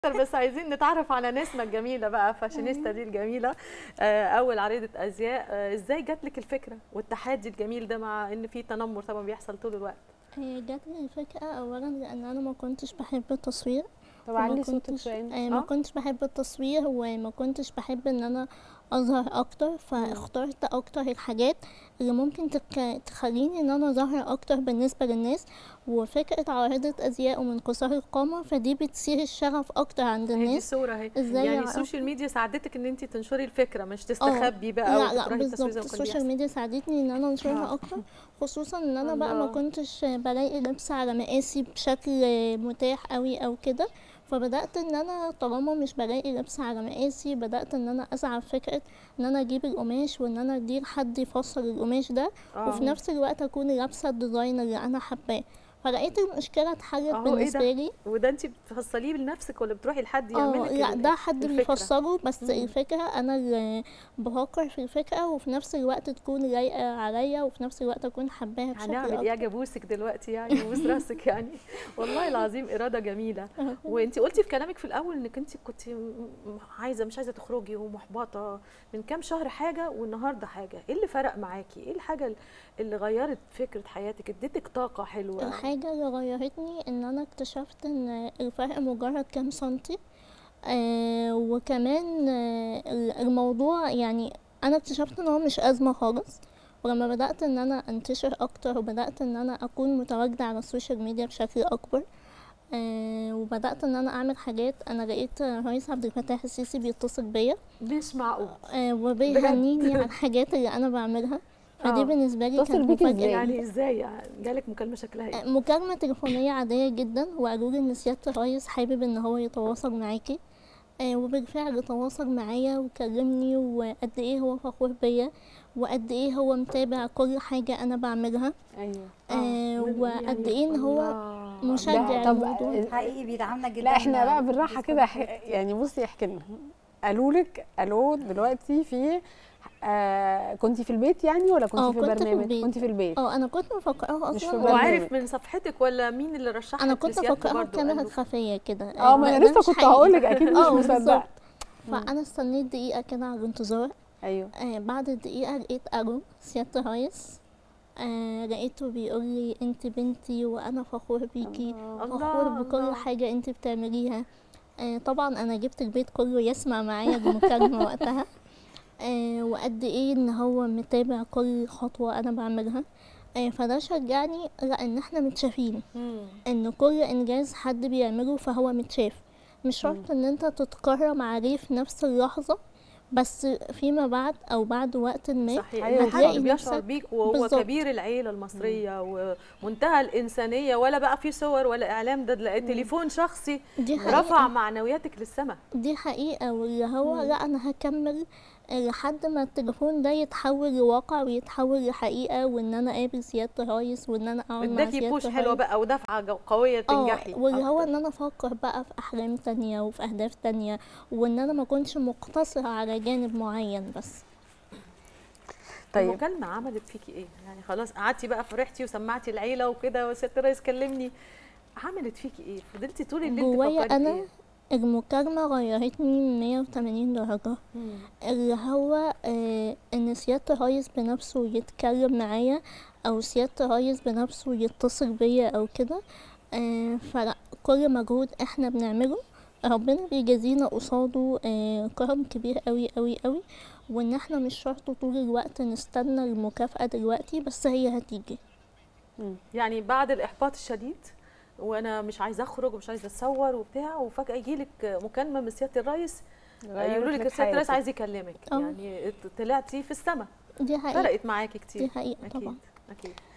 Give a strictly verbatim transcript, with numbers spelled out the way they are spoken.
بس عايزين نتعرف على نسمة الجميلة بقى، فاشينيستا دي الجميلة، أول عريضة أزياء. إزاي جات لك الفكرة والتحدي الجميل ده مع إن في تنمر طبعا بيحصل طول الوقت؟ هي جات لي الفكرة أولا لأن أنا ما كنتش بحب التصوير. طب وما علي صوتك كنتش شويه. آه، ما اه كنتش بحب التصوير وما كنتش بحب ان انا اظهر اكتر، مم. فاخترت اكتر الحاجات اللي ممكن تك... تخليني ان انا ظاهرة اكتر بالنسبة للناس. وفكرة عارضة ازياء ومن قصار القامة فدي بتثير الشغف اكتر عند هي دي الناس. صورة اهي، ازاي يعني يعرفوا؟ السوشيال ميديا ساعدتك ان انت تنشري الفكرة مش اه تستخبي بقى لا لا وتكرهي التصوير بالظبط، زي ما كان السوشيال بيحصل. ميديا ساعدتني ان انا انشرها اه اكتر، خصوصا ان انا بقى ما الله. كنتش بلاقي لبس على مقاسي بشكل متاح قوي او كده. فبدات ان انا طالما مش بلاقي لبس على مقاسي بدات ان انا اسعى في فكره ان انا اجيب القماش وان انا اديه لحد يفصل القماش ده، وفي اه نفس الوقت اكون لابسه الديزاين اللي انا حباه. فلقيت المشكله اتحلت اهو ايه ده؟ بالنسبه لي. وده انت بتفصليه بنفسك ولا بتروحي لحد يعمل اه لك لا ده حد الفكرة؟ بيفسره، بس مم. الفكرة انا اللي بفكر في الفكرة وفي نفس الوقت تكون لايقة عليا وفي نفس الوقت اكون حباها بشكل هنعمل ايه؟ اكتر. اجي دلوقتي يعني ابوس راسك يعني. والله العظيم اراده جميله. وانت قلتي في كلامك في الاول انك انت كنت عايزه مش عايزه تخرجي ومحبطه من كام شهر حاجه والنهارده حاجه، ايه اللي فرق معاكي؟ ايه الحاجه اللي غيرت فكره حياتك اديتك طاقه حلوه؟ الحاجة اللي غيرتني ان انا اكتشفت ان الفرق مجرد كام سنتي. آه وكمان آه الموضوع يعني انا اكتشفت ان هو مش ازمة خالص. ولما بدأت ان انا انتشر اكتر وبدأت ان انا اكون متواجدة على السوشيال ميديا بشكل اكبر، آه وبدأت ان انا اعمل حاجات، انا لقيت رئيس عبد الفتاح السيسي بيتصل بيا مش معقول آه وبيهنيني على بجد؟ الحاجات اللي انا بعملها. فدي اه بالنسبة لي اتصل كانت بيكي مفاجأة. ازاي؟ يعني ازاي يعني جالك مكالمه شكلها ايه؟ آه، مكالمة تليفونية عادية جدا وقالوا لي ان سيادة الرئيس حابب ان هو يتواصل معاكي. آه وبالفعل تواصل معايا وكلمني وقد ايه هو فخور بيا وقد ايه هو متابع كل حاجة انا بعملها. ايوه. اه آه من- وقد يعني ايه ان هو الله ده مشجع طب الموضوع. حقيقي بيدعمنا لا جدا. احنا بقى بالراحه كده، بيساعدنا ح- كتير. يعني بصي احكي لنا. قالوا لك الو دلوقتي في آه كنتي في البيت يعني ولا كنتي اه في كنت في برنامج؟ البيت. كنتي في البيت اه انا كنت مفكراها مش اصلا. في هو برنامج. عارف من صفحتك ولا مين اللي رشح انا لك كنت لسيادته مفكراها برضه؟ قال بكاميرا له خفية كده. اه آه ما ده, انا ده لسه مش كنت حقيقي. هقول لك اكيد مش اه مصدقه. بالظبط. فانا استنيت دقيقة كده على الانتظار. ايوه. آه بعد الدقيقة لقيت الو سيادة الرئيس. آه لقيته بيقول لي انت بنتي وانا فخور بيكي، الله. فخور الله بكل الله. حاجة انت بتعمليها. آه طبعا انا جبت البيت كله يسمع معايا المكالمة وقتها. آه وقد ايه ان هو متابع كل خطوة انا بعملها. آه فده شجعني لا ان احنا متشافين، مم. ان كل انجاز حد بيعمله فهو متشاف. مش شرط ان انت تتكرم عليه في نفس اللحظة، بس فيما بعد او بعد وقت ما صحيح، أيوة ان حد هتلاقي بيشعر نفسك. بيك وهو بالظبط. كبير العيله المصريه ومنتهى الانسانيه، ولا بقى في صور ولا اعلام، ده تلاقي تليفون شخصي دي رفع حقيقة. معنوياتك للسماء. دي حقيقة واللي هو مم. لا أنا هكمل لحد ما التليفون ده يتحول لواقع ويتحول لحقيقة، وإن أنا أقابل سيادة الرئيس وإن أنا أقعد مع اداكي سيادة بوش حلوه الرئيس. بقى ودفعه جو- قويه اه تنجحي واللي هو اكتر. إن أنا أفكر بقى في أحلام تانية وفي أهداف تانية، وإن أنا ما كنتش مقتصرة على جانب معين بس. طيب المكالمه عملت فيكي ايه؟ يعني خلاص قعدتي بقى فرحتي وسمعتي العيله وكده وسياده الرئيس كلمني، عملت فيكي ايه؟ فضلتي طول الليل جوايا تفكري في أنا ايه؟ المكالمة غيرتني مية وتمانين درجة. مم. اللي هو آه ان سيادة الرئيس بنفسه يتكلم معايا او سيادة الرئيس بنفسه يتصل بيا او كده. آه فلا كل مجهود احنا بنعمله ربنا بيجازينا قصاده آه كرم كبير قوي قوي قوي، وان احنا مش شرط طول الوقت نستنى المكافأة دلوقتي بس هي هتيجي. يعني بعد الاحباط الشديد وانا مش عايزه اخرج ومش عايزه اتصور وبتاع، وفجاه يجي لك مكالمه من سياده الرئيس يقولوا لك سياده الرئيس عايز يكلمك، أه. يعني طلعتي في السماء. دي حقيقة. فرقت معاكي كتير. دي حقيقة اكيد طبعا. اكيد.